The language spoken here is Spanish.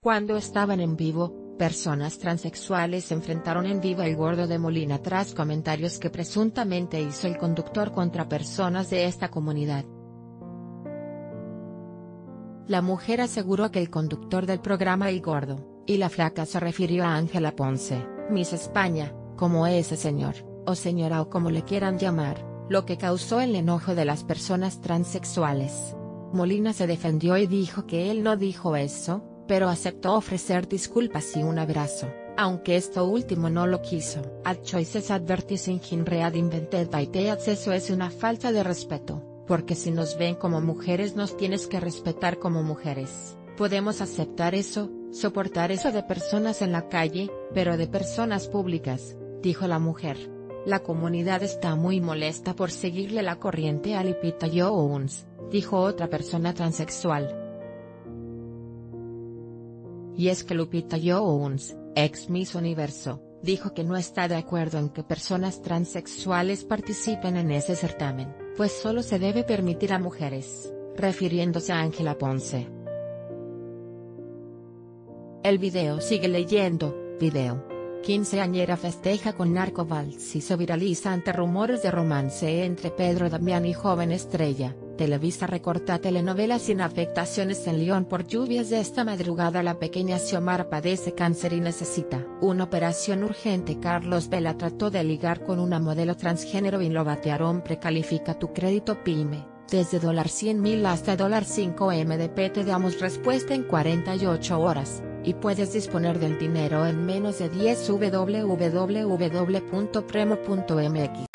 Cuando estaban en vivo, personas transexuales se enfrentaron en vivo El Gordo de Molina tras comentarios que presuntamente hizo el conductor contra personas de esta comunidad. La mujer aseguró que el conductor del programa El Gordo, y la flaca se refirió a Ángela Ponce, Miss España, como ese señor, o señora o como le quieran llamar, lo que causó el enojo de las personas transexuales. Molina se defendió y dijo que él no dijo eso, pero aceptó ofrecer disculpas y un abrazo, aunque esto último no lo quiso. Ad choices advertising in read invented by the acceso es una falta de respeto, porque si nos ven como mujeres nos tienes que respetar como mujeres. Podemos aceptar eso, soportar eso de personas en la calle, pero de personas públicas, dijo la mujer. La comunidad está muy molesta por seguirle la corriente a Lupita Jones, dijo otra persona transexual. Y es que Lupita Jones, ex Miss Universo, dijo que no está de acuerdo en que personas transexuales participen en ese certamen, pues solo se debe permitir a mujeres, refiriéndose a Ángela Ponce. El video sigue leyendo, video. Quinceañera festeja con narcovals y se viraliza ante rumores de romance entre Pedro Damián y joven estrella. Televisa recorta telenovela sin afectaciones en León por lluvias de esta madrugada. La pequeña Xiomara padece cáncer y necesita una operación urgente. Carlos Vela trató de ligar con una modelo transgénero y lo batearon. Precalifica tu crédito PYME, desde $100,000 hasta $5M te damos respuesta en 48 horas, y puedes disponer del dinero en menos de 10. www.premo.mx